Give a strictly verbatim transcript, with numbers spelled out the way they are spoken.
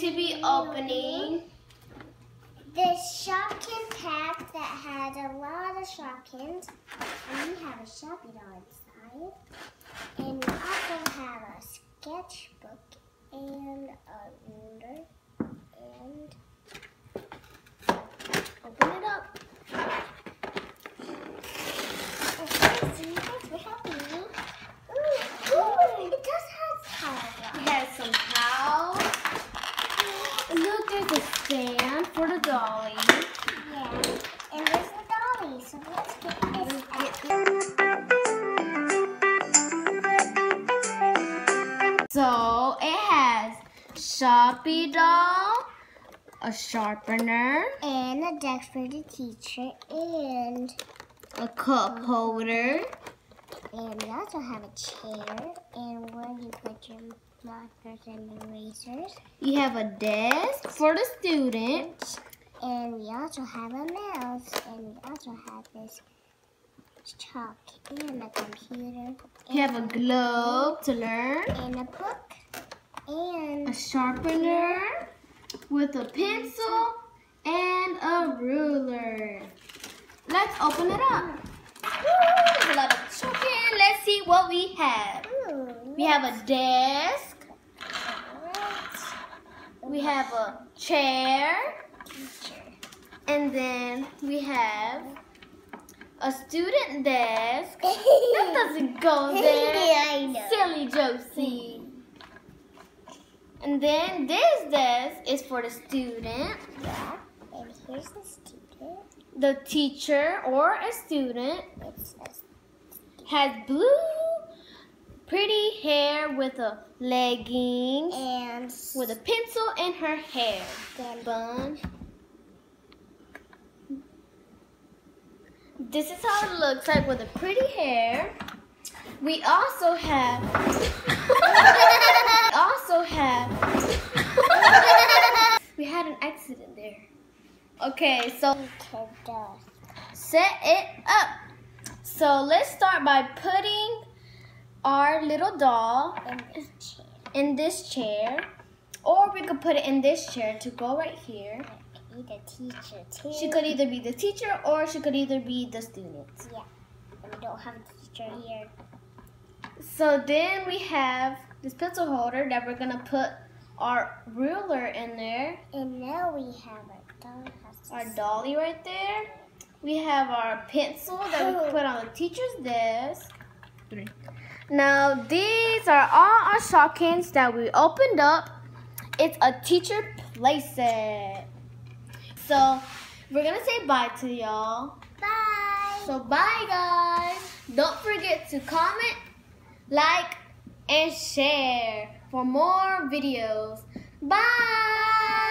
to be opening this Shopkin pack that had a lot of Shopkins. And we have a Shoppy doll inside. And we also have a sketchbook and a ruler. And open it up. Okay, so you guys were helping me. Ooh, ooh, it does have towels. It has some towels. Look, there's a stand for the dolly. Yeah, and there's the dolly. So let's get this out. So it has Shoppy doll, a sharpener, And a desk for the teacher, and a cup holder, and we also have a chair, and where you put your markers and erasers. you have a desk for the students, And we also have a mouse, and we also have this chalk and a computer. you have a globe to learn, And a book, and a sharpener with a pencil and a ruler. Let's open it up. Woo, there's a lot of chocolate. Let's see what we have. ooh, We have a desk. We have a chair. teacher. And then we have a student desk. That doesn't go there. Yeah, I know. Silly Josie. And then this desk is for the student, Yeah, and here's the student. the teacher or a student It says has blue pretty hair with a leggings and with a pencil in her hair then bun. This is how it looks like with a pretty hair. We also have we also have we had an accident there. Okay, so to dust. set it up. So let's start by putting our little doll In this chair. in this chair, or we could put it in this chair to go right here. Be the teacher too. She could either be the teacher or she could either be the student. Yeah. And we don't have a teacher here. So then we have this pencil holder that we're gonna put our ruler in there, And now we have our dollhouse. our dolly right there. We have our pencil that we put on the teacher's desk. Three. Now these are all our Shopkins that we opened up. It's a teacher play set. So we're gonna say bye to y'all. Bye. So bye guys. Don't forget to comment, like, and share for more videos. Bye.